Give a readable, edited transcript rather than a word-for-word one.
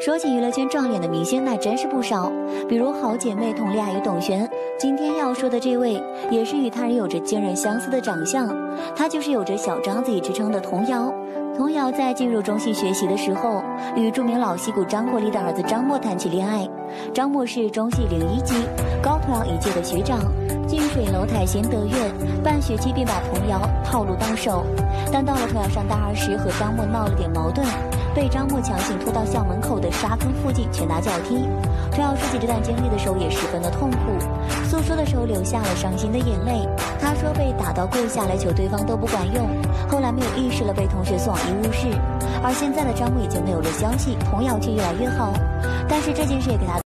说起娱乐圈撞脸的明星，那真是不少，比如好姐妹佟丽娅与董璇。今天要说的这位，也是与他人有着惊人相似的长相，她就是有着小章子怡之称的童瑶。童瑶在进入中戏学习的时候，与著名老戏骨张国立的儿子张默谈起恋爱。张默是中戏01级，高童瑶1届的学长。近水楼台先得月，半学期便把童瑶套路到手。但到了童瑶上大2时，和张默闹了点矛盾，被张默强行拖到校门口的沙坑附近拳打脚踢。童瑶说起这段经历的时候也十分的痛苦，诉说的时候流下了伤心的眼泪。他说被打到跪下来求对方都不管用，后来没有意识了，被同学送往医务室。而现在的张默已经没有了消息，童瑶却越来越好，但是这件事也给他